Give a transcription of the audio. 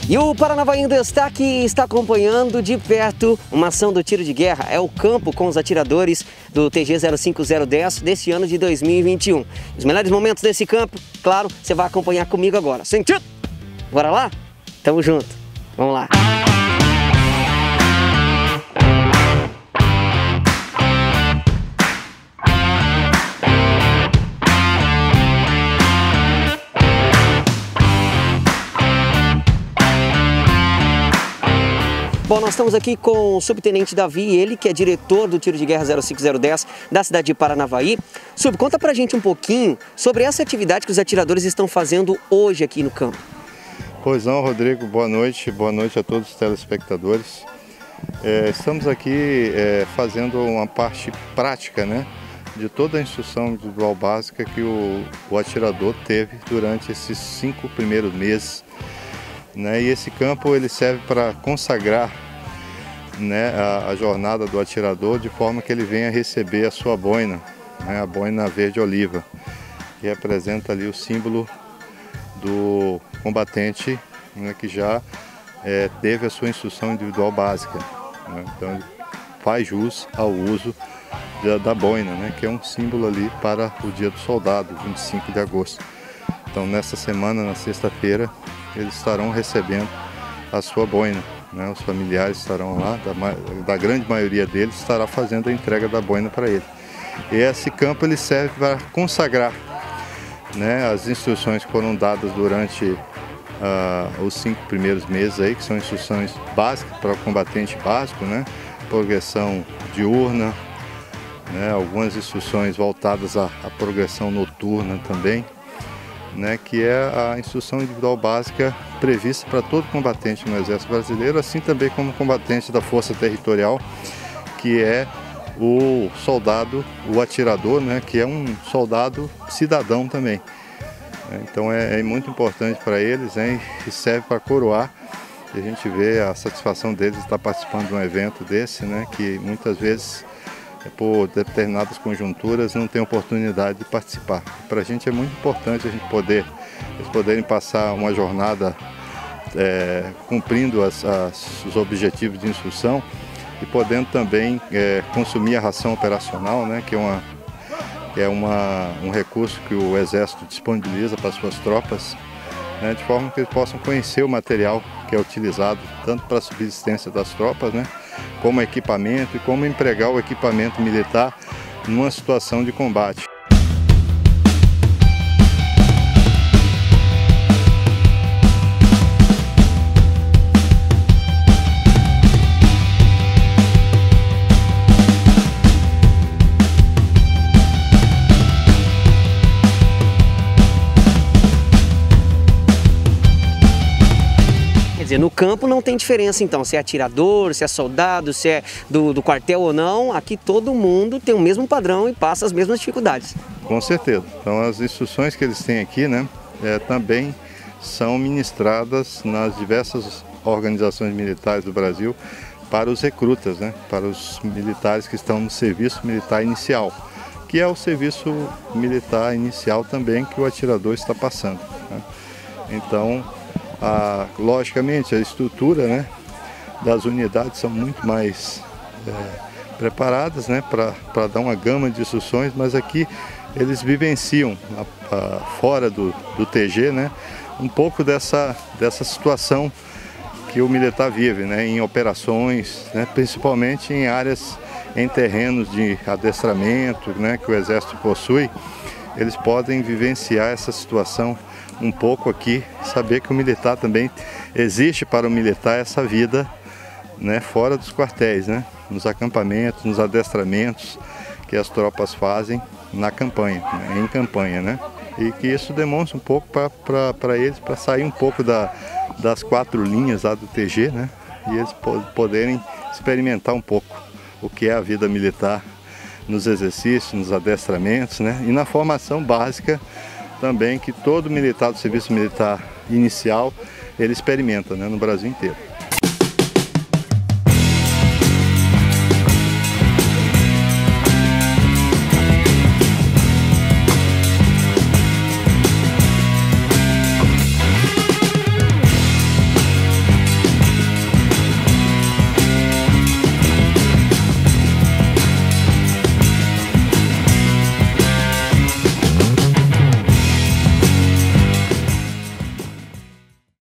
E o Paranavaí em Destaque está acompanhando de perto uma ação do tiro de guerra. É o campo com os atiradores do TG 05010 desse ano de 2021. Os melhores momentos desse campo, claro, você vai acompanhar comigo agora. Sentido? Bora lá? Tamo junto. Vamos lá. Bom, nós estamos aqui com o subtenente Davi, ele que é diretor do Tiro de Guerra 05010 da cidade de Paranavaí. Sub, conta pra gente um pouquinho sobre essa atividade que os atiradores estão fazendo hoje aqui no campo. Pois não, Rodrigo, boa noite a todos os telespectadores. Estamos aqui fazendo uma parte prática, né, de toda a instrução individual básica que o atirador teve durante esses 5 primeiros meses. Né, e esse campo ele serve para consagrar, né, a jornada do atirador de forma que ele venha receber a sua boina, né, a boina verde oliva, que representa ali o símbolo do combatente, né, que já teve a sua instrução individual básica. Né, então ele faz jus ao uso da boina, né, que é um símbolo ali para o Dia do Soldado, 25 de agosto. Então nessa semana, na sexta-feira, eles estarão recebendo a sua boina, né? Os familiares estarão lá, da grande maioria deles estará fazendo a entrega da boina para ele. E esse campo ele serve para consagrar, né, as instruções que foram dadas durante os 5 primeiros meses aí, que são instruções básicas para o combatente básico, né? Progressão diurna, né? Algumas instruções voltadas à progressão noturna também. Né, que é a instrução individual básica prevista para todo combatente no Exército Brasileiro, assim também como combatente da Força Territorial, que é o soldado, o atirador, né, que é um soldado cidadão também. Então é muito importante para eles, né, e serve para coroar. E a gente vê a satisfação deles estar participando de um evento desse, né, que muitas vezes por determinadas conjunturas não tem oportunidade de participar. Para a gente é muito importante a gente eles poderem passar uma jornada cumprindo os objetivos de instrução e podendo também consumir a ração operacional, né, que é um recurso que o Exército disponibiliza para as suas tropas, né, de forma que eles possam conhecer o material que é utilizado tanto para a subsistência das tropas, né, como equipamento e como empregar o equipamento militar numa situação de combate. Quer dizer, no campo não tem diferença então, se é atirador, se é soldado, se é do quartel ou não, aqui todo mundo tem o mesmo padrão e passa as mesmas dificuldades. Com certeza. Então as instruções que eles têm aqui, né, também são ministradas nas diversas organizações militares do Brasil para os recrutas, né, para os militares que estão no serviço militar inicial, que é o serviço militar inicial também que o atirador está passando. Né. Então, logicamente, a estrutura, né, das unidades são muito mais preparadas, né, para dar uma gama de instruções, mas aqui eles vivenciam, fora do TG, né, um pouco dessa situação que o militar vive, né, em operações, né, principalmente em terrenos de adestramento, né, que o Exército possui. Eles podem vivenciar essa situação um pouco aqui, saber que o militar também existe para o militar essa vida, né, fora dos quartéis, né, nos acampamentos, nos adestramentos que as tropas fazem na campanha, né, em campanha, né, e que isso demonstra um pouco para eles, para sair um pouco das 4 linhas lá do TG, né, e eles poderem experimentar um pouco o que é a vida militar nos exercícios, nos adestramentos, né, e na formação básica também que todo militar do serviço militar inicial ele experimenta, né, no Brasil inteiro.